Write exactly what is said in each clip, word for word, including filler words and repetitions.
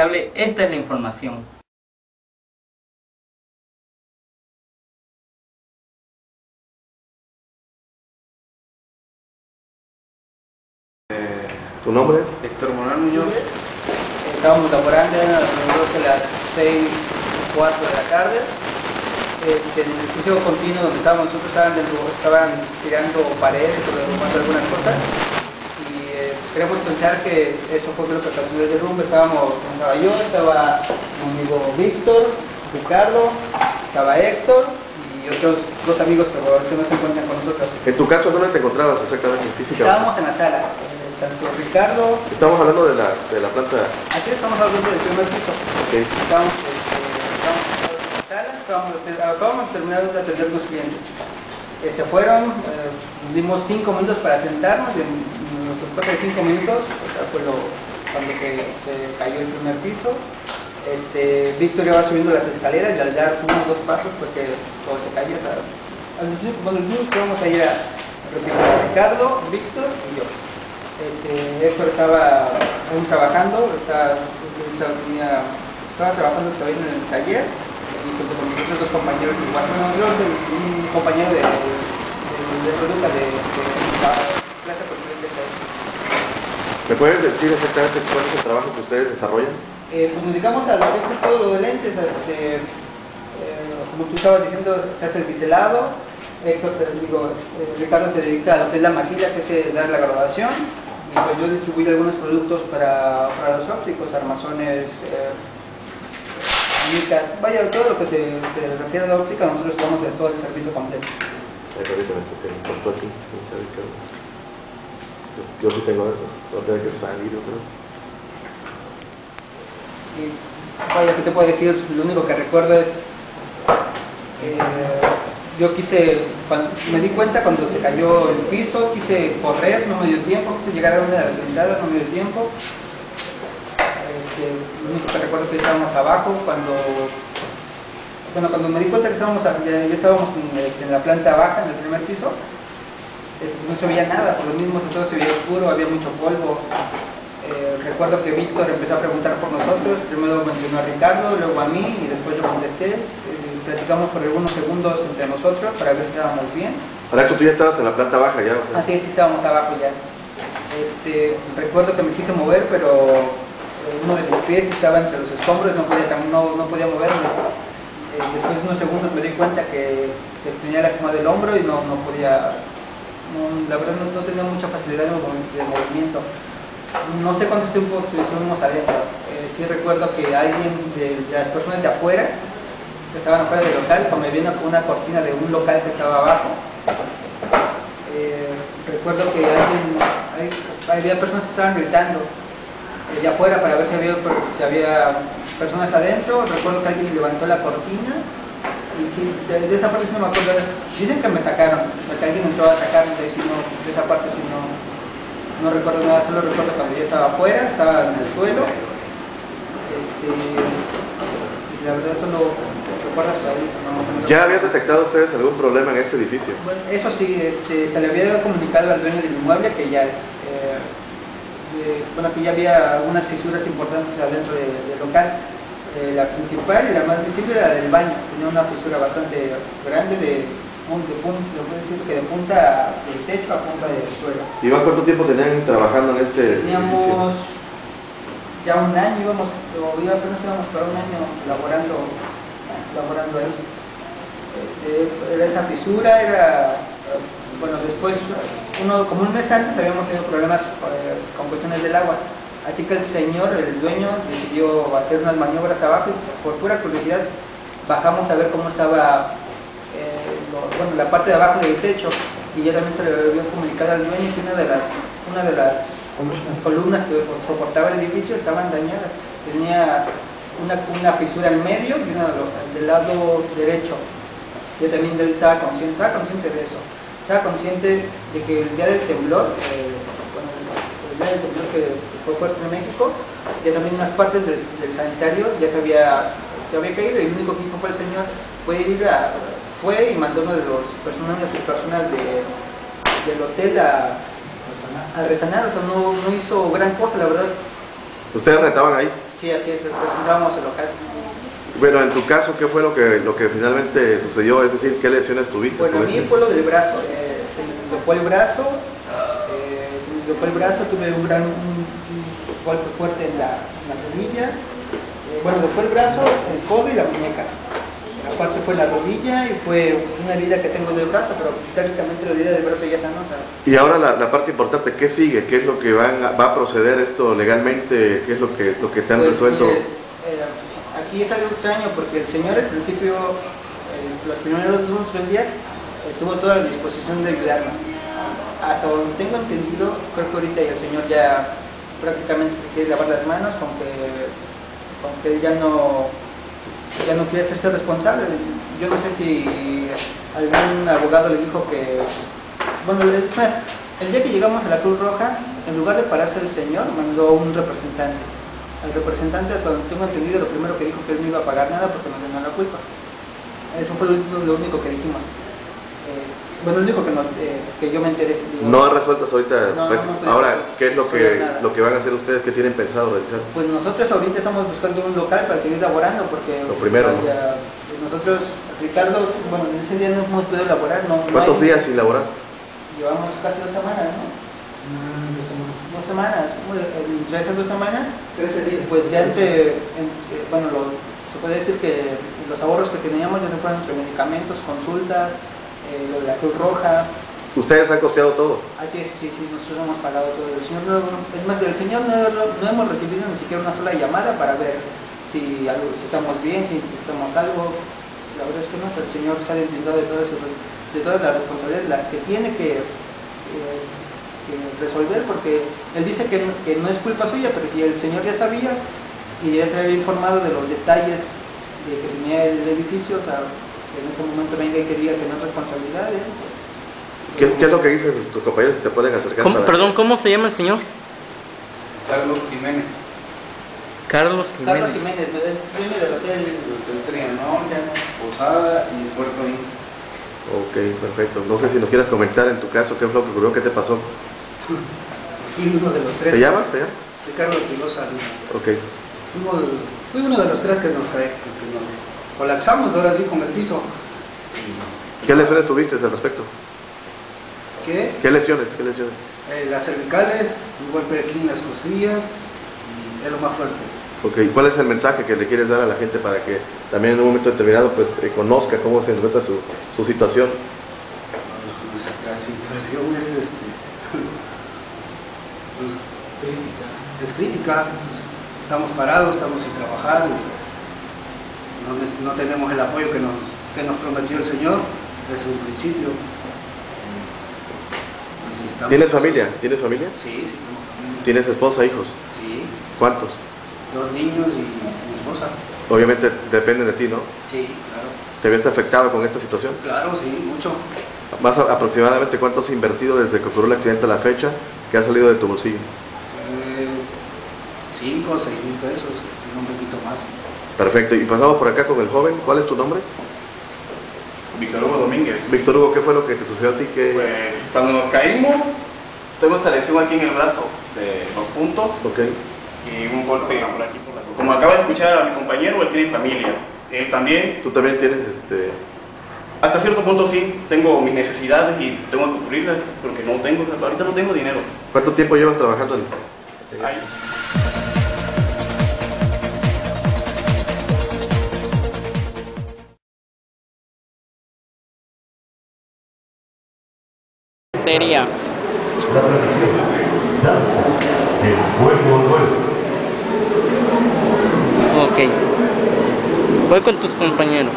indispensable, esta es la información. ¿Tu nombre es? Héctor Morán Muñoz. Estábamos laborando a las seis y cuatro de la tarde. En el piso continuo donde estábamos nosotros estaban, estaban tirando paredes o derrumbando algunas cosas. Y eh, queremos pensar que eso fue lo que ocasionó el derrumbe. Estábamos, estaba yo, estaba mi amigo Víctor, Ricardo, estaba Héctor y otros dos amigos que ahorita no se encuentran con nosotros. En tu caso, ¿dónde te encontrabas exactamente físicamente? Estábamos en la sala. Tanto Ricardo... Estamos hablando de la, de la planta... Así estamos hablando del primer piso. Okay. Estábamos, este, estábamos en la sala, estábamos, acabamos de terminar de atender los clientes. Eh, se fueron, eh, dimos cinco minutos para sentarnos y en nuestros toques de cinco minutos, fue lo, cuando se, se cayó el primer piso. Este, Víctor iba subiendo las escaleras y al dar unos dos pasos porque todo se cayó. Bueno, el único que vamos a ir a retirar, Ricardo, Víctor y yo. Este, Héctor estaba aún trabajando, estaba, estaba, tenía, estaba trabajando todavía en el taller y junto con mis otros dos compañeros igual, bueno, yo soy un compañero de, de, de, de producto de, de la clase profesional de taller. ¿Me puedes decir exactamente cuál es el trabajo que ustedes desarrollan? Eh, pues nos dedicamos a lo que es todo lo de lentes, este, eh, como tú estabas diciendo, se hace el biselado. Héctor, se, digo, eh, Ricardo se dedica a lo que es la maquila, que es eh, dar la graduación. Y pues yo distribuyo algunos productos para, para los ópticos, armazones, eh, micas, vaya, todo lo que se, se refiere a la óptica, nosotros damos de todo el servicio completo. Ay, ahorita me se me cortó aquí, no sé qué. Yo, yo sí tengo eso, no tengo que salir, yo creo. Y vaya, ¿qué te puedo decir? Lo único que recuerdo es... Eh, yo quise, cuando, me di cuenta cuando se cayó el piso, quise correr, no me dio tiempo, quise llegar a una de las entradas, no me dio tiempo. Este, lo único que recuerdo es que estábamos abajo, cuando, bueno, cuando me di cuenta que estábamos, ya, ya estábamos en, en la planta baja, en el primer piso, es, no se veía nada, por lo mismo todo se veía oscuro, había mucho polvo. Eh, recuerdo que Víctor empezó a preguntar por nosotros, primero mencionó a Ricardo, luego a mí y después yo contesté. Eh, platicamos por algunos segundos entre nosotros para ver si estábamos bien. Ahora tú ya estabas en la planta baja ya, o sea. Así es, sí estábamos abajo ya. Este, recuerdo que me quise mover, pero uno de mis pies estaba entre los escombros, no podía, no, no podía moverme. Eh, después de unos segundos me di cuenta que, que tenía lastimado el hombro y no, no podía, no, la verdad no, no tenía mucha facilidad de, de movimiento. No sé cuánto tiempo estuvimos adentro. Eh, sí recuerdo que alguien de, de las personas de afuera, que estaban afuera del local, como me vino con una cortina de un local que estaba abajo. Eh, recuerdo que alguien, hay, había personas que estaban gritando eh, de afuera para ver si había, si había personas adentro. Recuerdo que alguien levantó la cortina y sí, de, de esa parte sí no me acuerdo. Dicen que me sacaron, o sea, que alguien entró a sacarme, de, no, de esa parte sí no, no recuerdo nada, solo recuerdo cuando yo estaba afuera, estaba en el suelo. Este, la verdad solo recuerdo eso, no, no, ¿Ya habían detectado ustedes algún problema en este edificio? Bueno, eso sí, este, se le había comunicado al dueño del inmueble que ya, eh, de, bueno, que ya había algunas fisuras importantes adentro de, del local. Eh, la principal y la más visible era la del baño, tenía una fisura bastante grande de, de punta, lo puedo decir que de punta del techo a punta del suelo. ¿Y cuánto tiempo tenían trabajando en este Teníamos edificio? Ya un año, íbamos, o iba, apenas íbamos para un año laborando, laborando ahí. Este, era esa fisura, era, bueno, después, uno, como un mes antes habíamos tenido problemas eh, con cuestiones del agua, así que el señor, el dueño, decidió hacer unas maniobras abajo y por pura curiosidad bajamos a ver cómo estaba eh, lo, bueno, la parte de abajo del techo, y ya también se le había comunicado al dueño que una de las, una de las columnas que soportaba el edificio estaban dañadas, tenía una, una fisura en medio y una del lado derecho. Yo también estaba consciente, estaba consciente de eso, estaba consciente de que el día del temblor, eh, bueno, el día del temblor que fue fuerte en México, ya también unas partes del, del sanitario ya se había, se había caído, y lo único que hizo fue el señor, fue ir a, fue y mandó uno de los personal, de sus personal de, del hotel a a resanar, o sea, no, no hizo gran cosa, la verdad. ¿Ustedes rentaban ahí? Sí, así es, estábamos el local. Bueno, en tu caso, ¿qué fue lo que, lo que finalmente sucedió? Es decir, ¿qué lesiones tuviste? Bueno, a mí este? fue lo del brazo. Eh, se me tocó el brazo, eh, se me tocó el brazo, tuve un gran un, un golpe fuerte en la, en la rodilla. Eh, bueno, después el brazo, el codo y la muñeca. Aparte fue la rodilla y fue una herida que tengo del brazo, pero prácticamente la herida del brazo ya sanó. ¿Sabes? Y ahora la, la parte importante, ¿qué sigue? ¿Qué es lo que van a, va a proceder esto legalmente? ¿Qué es lo que, lo que te han Pues, resuelto? mire, eh, aquí es algo extraño porque el señor al principio, eh, los primeros dos o tres días, eh, tuvo toda la disposición de ayudarnos. Hasta donde tengo entendido, creo que ahorita el señor ya prácticamente se quiere lavar las manos, con que, con que ya no, ya no quiere hacerse responsable. Yo no sé si algún abogado le dijo que, bueno, es más, el día que llegamos a la Cruz Roja, en lugar de pararse el señor, mandó un representante. El representante, hasta donde tengo entendido, lo primero que dijo que él no iba a pagar nada porque no tenía la culpa. Eso fue lo, lo único que dijimos. Eh, bueno, lo único que, no, eh, que yo me enteré. Digo, no han resuelto hasta ahorita. No, no, no, ahora, no, ¿qué es lo no, que, nada. lo que van a hacer ustedes? ¿Qué tienen pensado realizar? Pues nosotros ahorita estamos buscando un local para seguir laborando porque Lo primero, vaya, pues nosotros, Ricardo, bueno, en ese día no hemos podido laborar. No, ¿Cuántos no hay, días sin laborar? Llevamos casi dos semanas, ¿no? Mm, dos semanas. Entre esas dos semanas, trece días. Pues ya entre, entre bueno, lo, se puede decir que los ahorros que teníamos ya se fueron entre medicamentos, consultas, eh, lo de la Cruz Roja. ¿Ustedes han costeado todo? Así es, sí, sí, nosotros hemos pagado todo. El señor no, es más, del señor no, no hemos recibido ni siquiera una sola llamada para ver si, algo, si estamos bien, si necesitamos algo. La verdad es que no, el señor se ha deslindado de todas, de todas las responsabilidades, las que tiene que, eh, que resolver, porque él dice que no, que no es culpa suya, pero si el señor ya sabía y ya se había informado de los detalles de que tenía el edificio, o sea, que en este momento venga y que diga que no es responsabilidad de él, pues, ¿Qué, ¿Qué es lo que dicen tus compañeros que se pueden acercar? ¿Cómo, para- perdón, ¿cómo se llama el señor? Carlos Jiménez, Carlos Jiménez. Carlos Jiménez, ¿no? Es dueño del hotel. del Trianón, Posada y Puerto Río. Ok, perfecto. No sé si nos quieras comentar en tu caso qué fue lo que ocurrió, qué te pasó. Fui uno de los tres. ¿Te llamas? ¿Te llamas? Ricardo Tilosa. Ok. Fuimos, fui uno de los tres que nos, que nos colapsamos ahora sí con el piso. ¿Qué lesiones tuviste al respecto? ¿Qué? ¿Qué lesiones? ¿Qué lesiones? Eh, las cervicales, un golpe aquí en las costillas, y es lo más fuerte. Ok, ¿cuál es el mensaje que le quieres dar a la gente para que también en un momento determinado pues eh, conozca cómo se encuentra su, su situación? Pues, la situación es este, pues, crítica. Es crítica, pues, estamos parados, estamos sin trabajar, este, no, no tenemos el apoyo que nos, que nos prometió el Señor desde un principio. Necesitamos- ¿Tienes familia? ¿Tienes familia? Sí, sí, tenemos familia. ¿Tienes esposa, hijos? Sí, ¿Cuántos? dos niños y mi esposa. Obviamente dependen de ti, ¿no? Sí, claro. ¿Te ves afectado con esta situación? Claro, sí, mucho. Más a- aproximadamente cuánto has invertido desde que ocurrió el accidente a la fecha que ha salido de tu bolsillo. Eh, cinco o seis mil pesos, y un poquito más. Perfecto. Y pasamos por acá con el joven. ¿Cuál es tu nombre? Víctor Hugo Domínguez. Víctor Hugo, ¿qué fue lo que te sucedió a ti? ¿Qué... Pues, cuando nos caímos, tengo esta lesión aquí en el brazo de dos puntos Ok. y un golpe por aquí por la. Como acaba de escuchar a mi compañero, él tiene familia. Él también, Tú también tienes este... hasta cierto punto sí, tengo mis necesidades y tengo que cubrirlas porque no tengo, ahorita no tengo dinero. ¿Cuánto tiempo llevas trabajando en... Ay. Sería. La tradición, danza, el fuego nuevo. Ok. Voy con tus compañeros.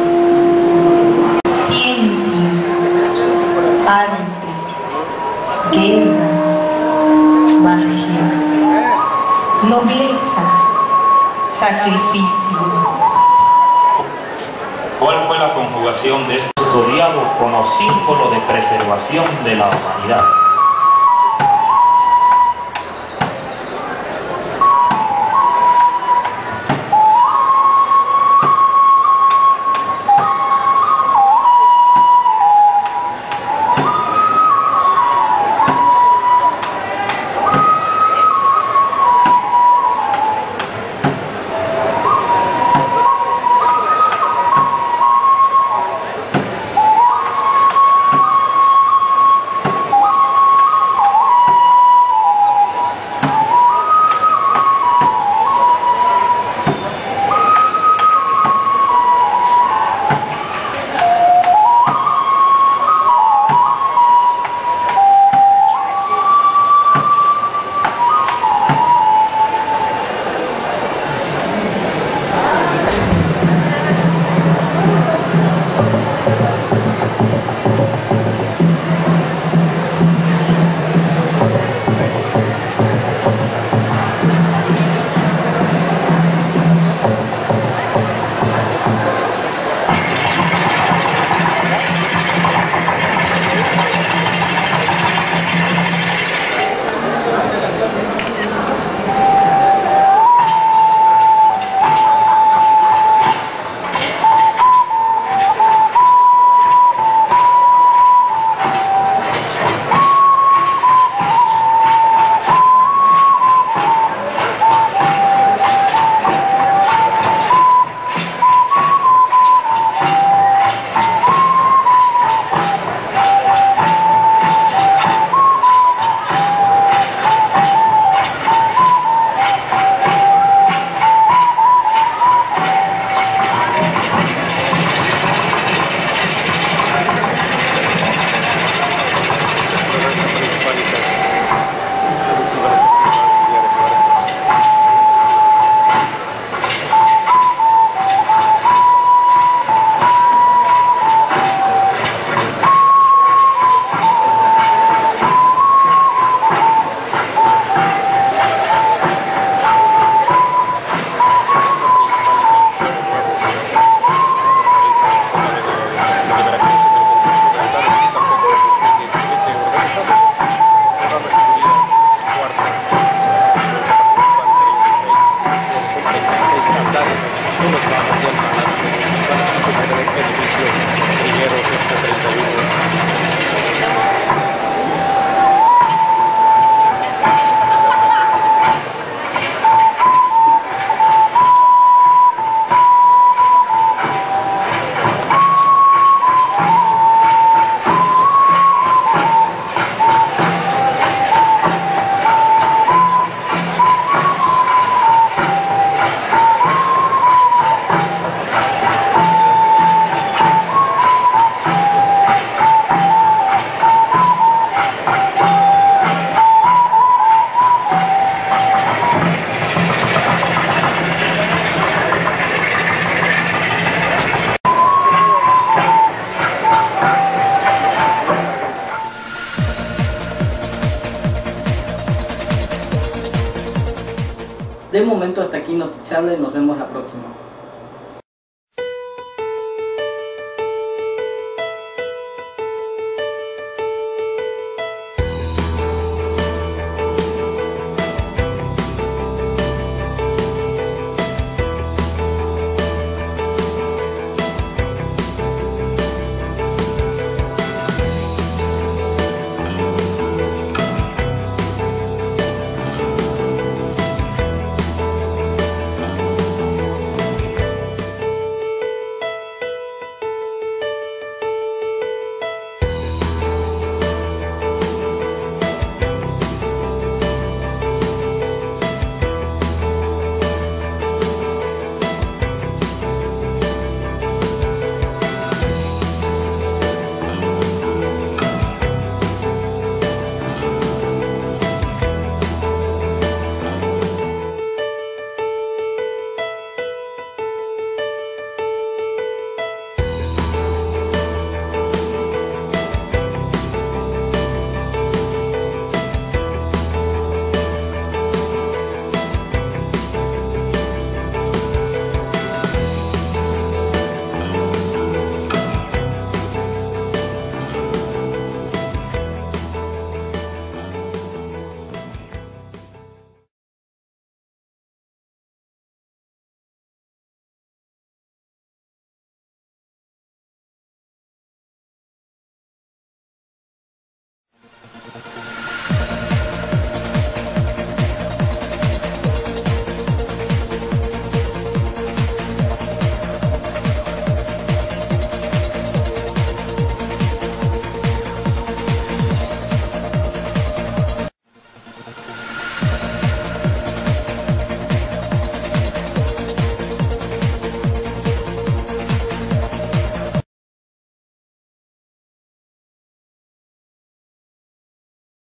Ciencia, arte, guerra, magia, nobleza, sacrificio. ¿Cuál fue la conjugación de estos zodiacos como símbolo de preservación de la humanidad? De momento hasta aquí Noticharla y nos vemos la próxima.